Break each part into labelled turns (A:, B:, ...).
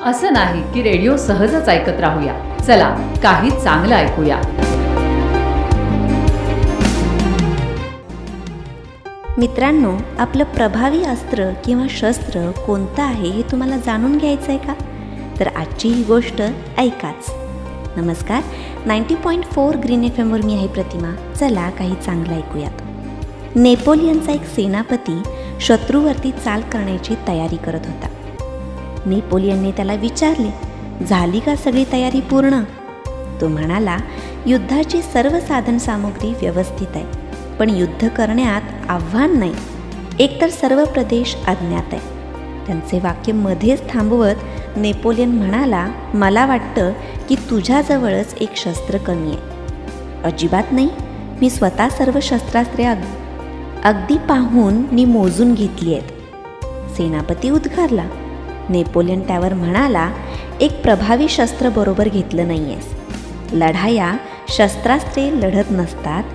A: असं नाही की रेडिओ सहजच ऐकत राहूया. चला काही चांगलं ऐकूया.
B: मित्रांनो, आपलं प्रभावी अस्त्र किंवा शस्त्र कोणतं आहे हे तुम्हाला जाणून घ्यायचं आहे का? तर आजची ही गोष्ट ऐकाच. नमस्कार, 90.4 ग्रीन FM वर मी आहे प्रतिमा. चला काही चांगलं ऐकूयात. नेपोलियनचा एक सेनापती शत्रूवरती चाल करण्याची तयारी करत होता. नेपोलियनने त्याला विचारले, झाली का सगळी तयारी पूर्ण? तो म्हणाला, युद्धाची सर्व साधन सामुग्री व्यवस्थित आहे, पण युद्ध करण्यात आव्हान नाही. एकतर सर्व प्रदेश अज्ञात आहे. त्यांचे वाक्य मध्येच थांबवत नेपोलियन म्हणाला, मला वाटतं की तुझ्याजवळच एक शस्त्र कमी आहे. अजिबात नाही, मी स्वतः सर्व शस्त्रास्त्रे अगदी पाहून मी मोजून घेतली आहेत. सेनापती उद्गारला. नेपोलियन त्यावर म्हणाला, एक प्रभावी शस्त्र बरोबर घेतलं नाही आहेस. लढाया शस्त्रास्त्रे लढत नसतात,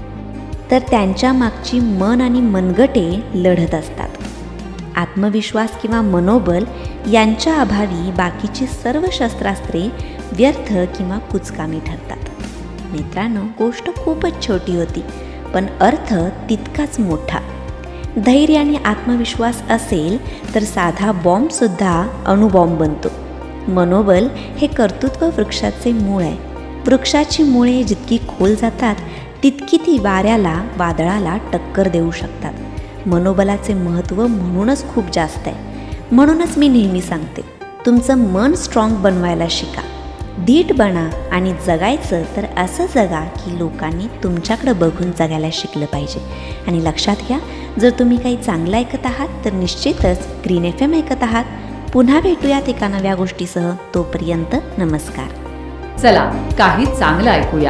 B: तर त्यांच्या मागची मन आणि मनगटे लढत असतात. आत्मविश्वास किंवा मनोबल यांच्या अभावी बाकीची सर्व शस्त्रास्त्रे व्यर्थ किंवा कुचकामी ठरतात. मित्रांनो, गोष्ट खूपच छोटी होती, पण अर्थ तितकाच मोठा. धैर्य आणि आत्मविश्वास असेल तर साधा बॉम्बसुद्धा अणुबॉम्ब बनतो. मनोबल हे कर्तृत्व वृक्षाचे मूळ आहे. वृक्षाची मुळे जितकी खोल जातात तितकी ती वाऱ्याला, वादळाला टक्कर देऊ शकतात. मनोबलाचे महत्त्व म्हणूनच खूप जास्त आहे. म्हणूनच मी नेहमी सांगते, तुमचं मन स्ट्रॉंग बनवायला शिका, धीट बना आणि जगायचं तर असं जगा की लोकांनी तुमच्याकडं बघून जगायला शिकलं पाहिजे. आणि लक्षात घ्या, जर तुम्ही काही चांगलं ऐकत आहात तर निश्चितच ग्रीन FM ऐकत आहात. पुन्हा भेटूयात एका नव्या गोष्टीसह. तोपर्यंत नमस्कार.
A: चला काही चांगलं ऐकूया.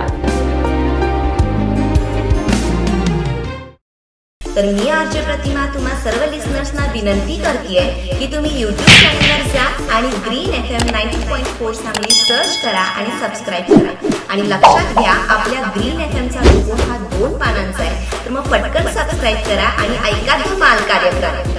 B: तर मी आरजे प्रतिमा तुम्हा सर्व लिसनर्सना विनंती करते की तुम्ही यूट्यूब चॅनलवर जा आणि ग्रीन FM 90.4 सांगली सर्च करा आणि सबस्क्राईब करा. आणि लक्षात घ्या, आपल्या ग्रीन FMचा लोगो हा 2 पानांचा आहे. तर मग पटकन सबस्क्राईब करा आणि ऐका धमाल कार्यक्रम.